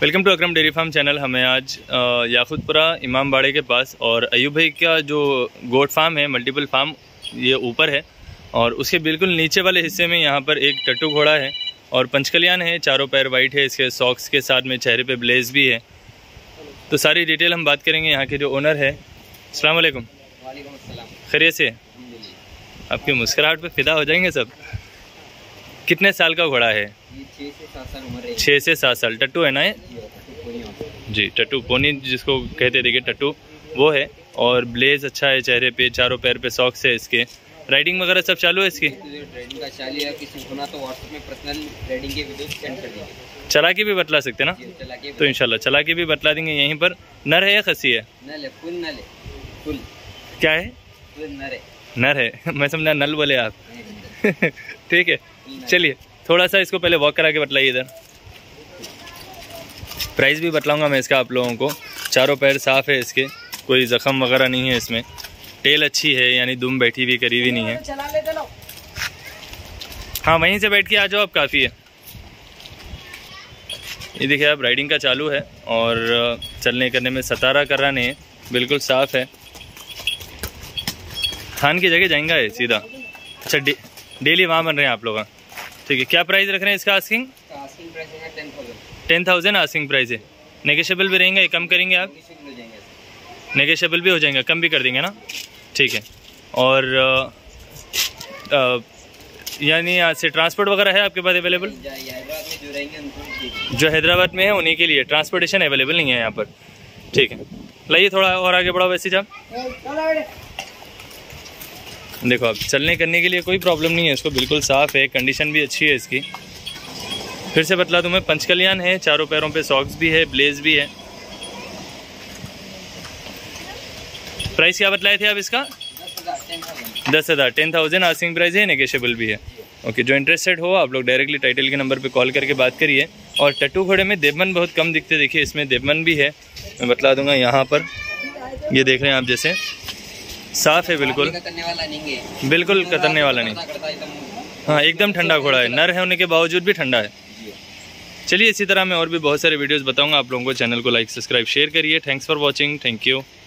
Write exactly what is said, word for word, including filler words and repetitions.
Welcome to Akram dairy farm channel. हमें आज याकूतपुरा इमाम बाड़े के पास और अयूब भाई का जो गोट फार्म है, मल्टीपल फार्म, ये ऊपर है और उसके बिल्कुल नीचे वाले हिस्से में यहाँ पर एक टट्टू घोड़ा है और पंचकल्याण है। चारों पैर वाइट है, इसके सॉक्स के साथ में चेहरे पे ब्लेज भी है। तो सारी डिटेल हम बात करेंगे यहाँ के जो ओनर है। अस्सलाम वालेकुम। वालेकुम अस्सलाम। खैरियत से? आपकी मुस्कुराहट पे फिदा हो जाएंगे सब। कितने साल का घोड़ा है? ये छः से सात साल उम्र है। छः से सात साल। टट्टू है ना ये? जी, टट्टू पोनी जिसको कहते, देखिए टट्टू वो है और ब्लेज अच्छा है चेहरे पे, चारों पैर पे सॉक्स है इसके। राइडिंग वगैरह सब चालू है इसकी? राइडिंग का चालू है। किसी को ना तो व्हाट्सएप में पर्सनल राइडिंग के वीडियो सेंड कर देंगे। चला के भी बतला सकते ना? चला के तो इंशाल्लाह चला के भी बतला देंगे। यहीं पर नर है या खसी है? नल है, फुल नल है। फुल क्या है? फुल नर है। नर है। मैं समझा नल बोले आप। ठीक है, चलिए थोड़ा सा इसको पहले वॉक करा के बतलाइए इधर। प्राइस भी बतलाऊंगा मैं इसका आप लोगों को। चारों पैर साफ है इसके, कोई जख्म वगैरह नहीं है इसमें। टेल अच्छी है, यानी दुम बैठी हुई करी हुई नहीं है। हाँ, वहीं से बैठ के आ जाओ आप, काफ़ी है। ये देखिए आप, राइडिंग का चालू है और चलने करने में सतारा कर रहा नहीं है, बिल्कुल साफ है। खान की जगह जाएंगा है सीधा। अच्छा, डे, डेली वहाँ बन रहे हैं आप लोग? ठीक है। क्या प्राइस रख रहे हैं इसका? आस्किंग आस्किंग प्राइस है ten thousand. Ten thousand asking price है। नेगोशिएबल भी रहेंगे? कम करेंगे आप? नेगोशिएबल भी हो जाएगा, कम भी कर देंगे ना? ठीक है। और आ, आ, यानी यहाँ से ट्रांसपोर्ट वगैरह है आपके पास अवेलेबल? जो हैदराबाद में है उन्हीं के लिए ट्रांसपोर्टेशन अवेलेबल नहीं है यहाँ पर। ठीक है, लाइए थोड़ा और आगे बढ़ाओ वैसे जब। देखो आप, चलने करने के लिए कोई प्रॉब्लम नहीं है इसको, बिल्कुल साफ़ है, कंडीशन भी अच्छी है इसकी। फिर से बतला दूँ मैं, पंचकल्याण है, चारों पैरों पे सॉक्स भी है, ब्लेज भी है। प्राइस क्या बतलाए थे आप इसका? दस हज़ार टेन थाउजेंड आस्किंग प्राइस है, नेगोशिएबल भी है। ओके, जो इंटरेस्टेड हो आप लोग डायरेक्टली टाइटल के नंबर पे कॉल करके बात करिए। और टट्टू घोड़े में देवमन बहुत कम दिखते, देखिए इसमें देवमन भी है, मैं बतला दूंगा। यहाँ पर ये देख रहे हैं आप, जैसे साफ है, बिल्कुल कतरने वाला नहीं है। बिल्कुल कतरने वाला नहीं। हाँ, एकदम ठंडा घोड़ा है, नर है होने के बावजूद भी ठंडा है। चलिए, इसी तरह मैं और भी बहुत सारे वीडियोस बताऊंगा आप लोगों को। चैनल को लाइक सब्सक्राइब शेयर करिए। Thanks for watching. Thank you.